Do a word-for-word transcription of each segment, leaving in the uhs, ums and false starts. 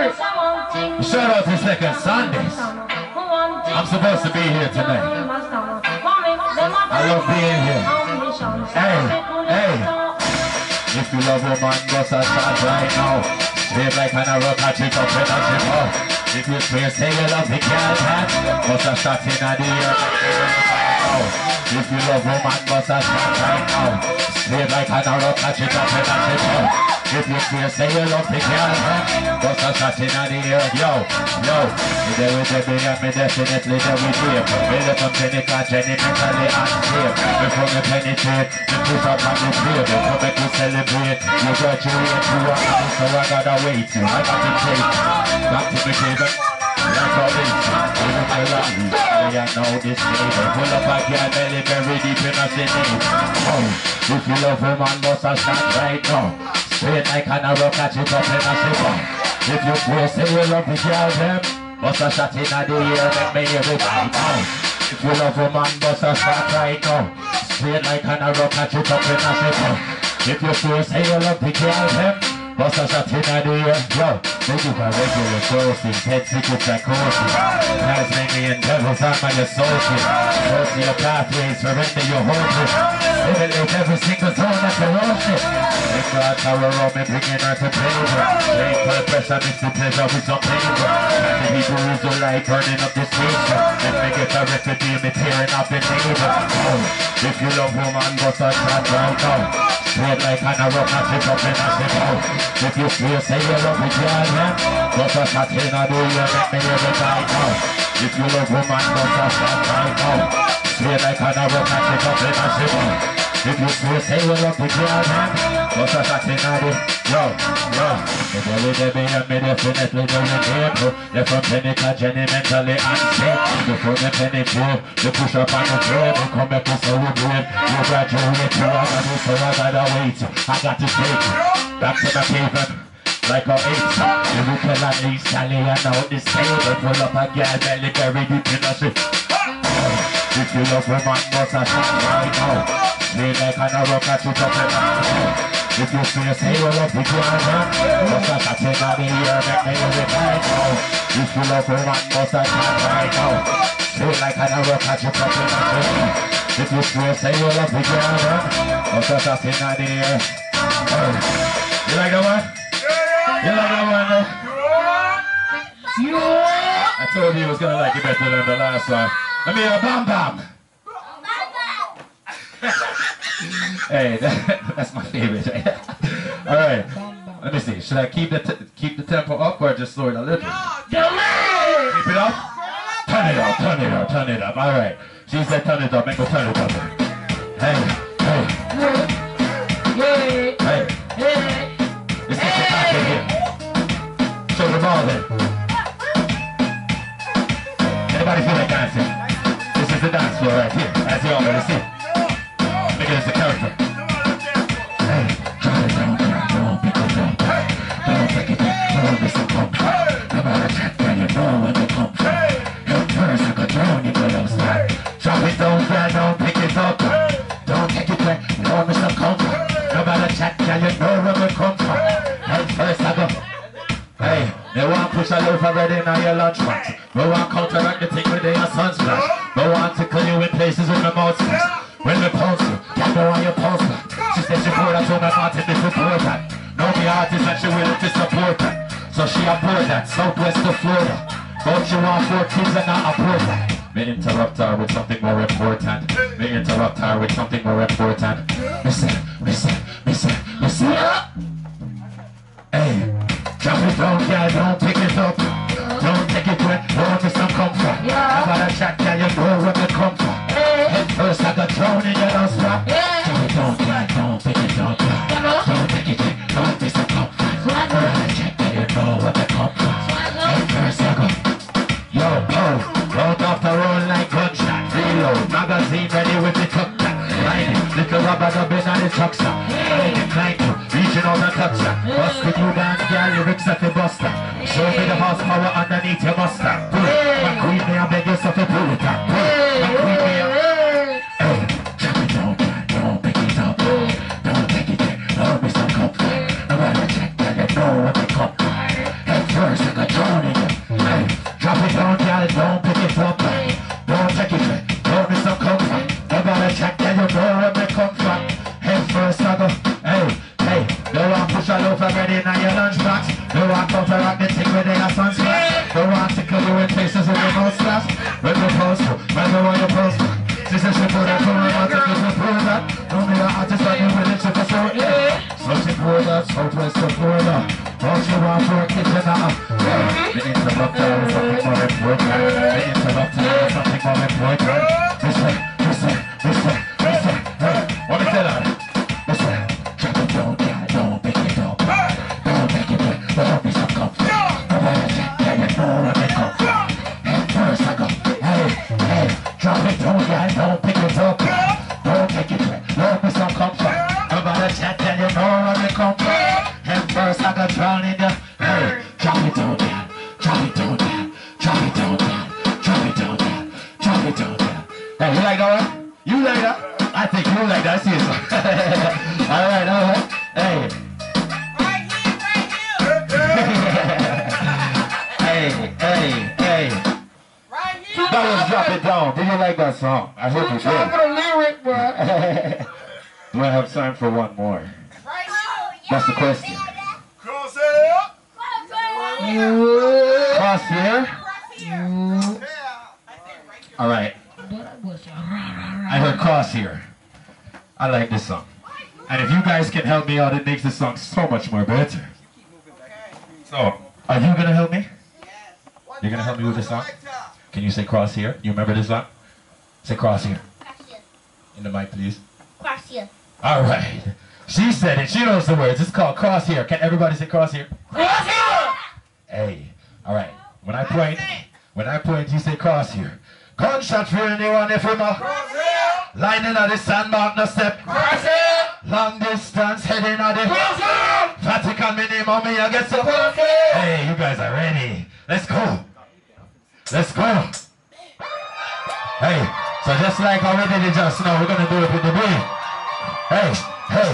Shout out to Second Sundays. I'm supposed to be here tonight. I love being here. Hey, hey. If you love woman, bust a shot right now. Straight like an arrow, catch it up and catch it up. If you swear, say you love the girl, man, bust a shot in the air. If you love woman, bust a shot right now. Straight like an arrow, catch it up and catch it up. If you swear, say you love the girl, man, bust a shot in the air. Yo, yo, me there with the big and me definitely there with you. Me live from clinical, Jenny mentally unsafe. Before me penetrate, me push up on the table. Come make you celebrate, you graduate to a house, so I gotta wait. I got to take, got to be given. Like all this, even my life, I know this neighbor. Pull up a girl belly very deep in a city. Oh, if you love woman, bust a shot right now. Straight like an arrow, catch it up in a zipper. If you swear, say you love the girl, them bust a shot in the air, make me hear it right now. If you love woman, bust a shot right now. Straight like an arrow, catch it up in a zipper. If you swear, say you love the girl, them bust a shot in the air. Yo, they do my regular sources, head secrets and courses. Tasmanian devils are my associates. Social pathways, surrender your horses. Simulate every single zone that you're ocean. If God tower on me, bringing her to pleasure. Take blood pressure, mix the pleasure with some paper. And the Hebrews are like burning up this nation. If me get a record deal, me tearing up the neighbor. Oh, if you love woman, bust a shot right now. Straight like an arrow, catch it up in a zipper. If you swear, say you love the girl, man, bust a shot in a do you make me hear it right now. If you love woman, bust a shot right now. Straight like an arrow, catch it up in a zipper. If you swear, say you love the girl, man, bust a shot in a do. Yo, yo. The belly, the baby, and me definitely know the name. They're from clinical, Jenny mentally unsafe. Before me penetrate, they push up on the trail. They come back to celebrate. You graduate, you are gonna do so I gotta wait. I got to take it back to the pavement like a eight. Lyrik'el and East Italian out this table. Pull up a girl belly very deep in the shit. If you love woman, bust a shot right now. Straight like an arrow, catch it up and down. If you swear, say you love the girl, man, bust a shot in the air, make me hear it right now. If you love woman, bust a shot right now. Straight like an arrow, catch it up and down. If you swear, say you love the girl, man, bust a shot in the air. You like that one? You like that one, though? Yeah. I told you he was gonna like it better than the last one. Let me hear a bam bam. Hey, that, that's my favorite. All right. Let me see. Should I keep the t keep the tempo up or just slow it a little? Keep it up. Turn it up. Turn it up. Turn it up. All right. She said turn it up. Make her turn it up. Hey, hey, hey, hey. Let's get the back in here. Show the ball then. Anybody feel like dancing? This is the dance floor right here, as you already see. Make it as a character. Hey, drop it down, don't pick it up. Don't take it down, don't miss it up. No matter check, then you know when they come. Head first, like a drone, you go down slack. Drop it down, yeah, don't pick it up. Don't take it back, don't miss the comfort. No matter check, then you know where we come from. Head first, I go. Hey, they want push a loaf of bread in your lunch box. We want counteract the thing with your sun splash. We want to kill you in places with my mouth splash. When we pulse you, can't go on your pulse back. She said she poured out to my heart and this support that. Know the artist and she willing to support that. So she aboard that, southwest of Florida. But she want four kids and not afford that. Me interrupt her with something more important. Me interrupt her with something more important. Listen, listen, listen, listen. Hey. Drop it down, girl, don't pick it up. Don't take it where don't miss some comfort. I got a chat, girl, you know where we come from. Head first, I got thrown in your last drop. Drop it down, girl, don't pick it up. Don't take it where don't miss some comfort. I got a chat, girl, you know where we come from. Head first, I go. Yo, oh, round off the road like gunshot. Reload, magazine ready with the tuck back. Little rubber dubbing on the truck stop. I inclined to reaching out and touch that. Bust with you dance, girl, lyrics at the buster. Show me the horsepower underneath your mustang. Pull it, my queen me, I beg you so to pull it up. Pull it, my queen me, hey, drop it down, don't pick it up. Don't take it there, don't miss some comfort. No matter check, girl, you know what they come. Head first, I got Rock out the rock, the thing where they are sun splash. Don't want to kill you in places with the most slash. When you post, when you want your post. This is your brother, come on, I'll take you to Florida. Don't be an artist, I know with it, so for so, yeah. Searching for that, southwest of Florida. All you want for a kitchen now. The interrupter is something more important. The interrupter is something more important. This way, this way, this way, this way. Hey, what is that? This way. Drop it down, yeah, don't pick it up. Don't take it back, don't be stuck up. Nobody check, yeah, you know where it comes from. Head first, I go, hey, hey. Drop it down, yeah, don't pick it up. Don't take it back, don't be stuck up. Nobody check, yeah, you know where it comes from. Head first, I got drown in you. Hey, drop it down, yeah. Drop it down, yeah. Drop it down, yeah. Drop it down, yeah. Drop it down, yeah. Hey, you like that one? You like that? I think you like that. I see it. All right, all right. Hey. Right here, right here. Hey, hey, hey. Right here. That was Drop It Down. Did you like that song? I hope you did. Talk the lyric, bro. Do I have time for one more? Right here. That's the question. Cross here. Cross here. Cross here. All right. I heard cross here. I like this song. And if you guys can help me out, it makes the song so much more better. So, are you going to help me? You're going to help me with this song? Can you say cross here? You remember this song? Say cross here. In the mic, please. Cross here. All right. She said it. She knows the words. It's called cross here. Can everybody say cross here? Cross here. Hey. All right. When I point, when I point, you say cross here. Gunshot for anyone if you're not. Cross here. Lining on the sandmark, no step. Cross here. Long distance, heading on the. Cross here. Vatican minimum, me, I get some. Cross here. Hey, you guys are ready. Let's go. Let's go. Hey, so just like how we did it just now, we're gonna do it with the beat. Hey, hey.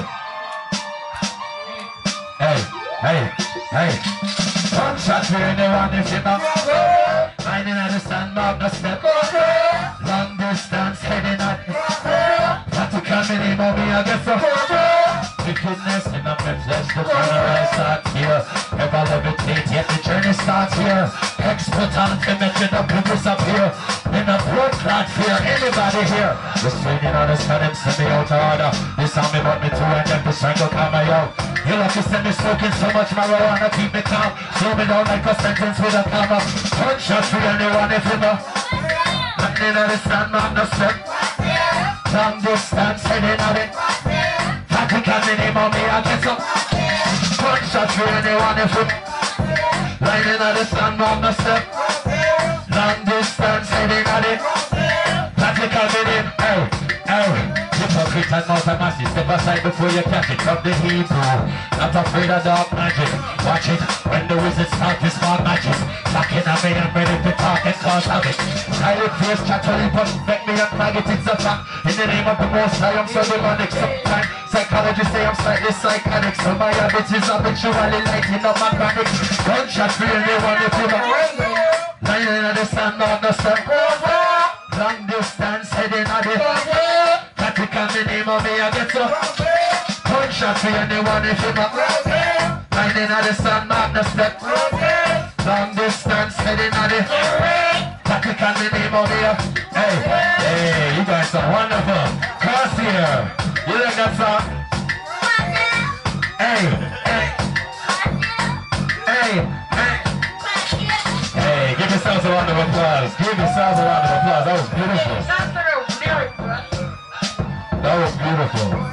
Hey, hey, hey. Gunshot for anyone if you're not. Lining on the sandmark, no step. Long distance, heading on. Vatican minimum, me, I get some. Wickedness in the flesh, the funeral starts here. Ever levitate, yet the journey starts here. Expert on to mention the people disappear. In a blood clot fear, anybody here? Restraining on the sun and send me out of order. This song me brought me to and then the strangle come out. You love to send me smoking so much marijuana, keep me calm. Slow me down like a sentence with a comma. Gunshot for anyone if you know. Landing on the sandmark, no step. Long distance, heading on it. Vatican minimum, me, I get some. Gunshot for anyone if you. Lining on the sandmark, no step. Long distance, heading on it. Vatican minimum, hey, hey. Hypocrite and not a massive. Step aside before you catch it. From the Hebrew, not afraid of dark magic. Watch it when the wizards start to smart matches. Locking at me and ready to talk and cause havoc. Silent face, chattering, but make me and maggot, it's a fact. In the name of the most high, I'm so demonic. Sometimes psychologists say I'm slightly psychotic. So my habits is habitually lighting up my panic. Gunshot for anyone if you know. Lying on the sand, not the step. Long distance, heading on it. Vatican minimum, me, I get so. Gunshot for anyone if you know. Lying on the sand, not the step. Long distance, heading on it. Vatican minimum, me. Hey, hey, you guys are wonderful. Cross here. You like that song? Hey, hey. Hey, hey. Hey, give yourselves a round of applause. Give yourselves a round of applause. That was beautiful. That was beautiful.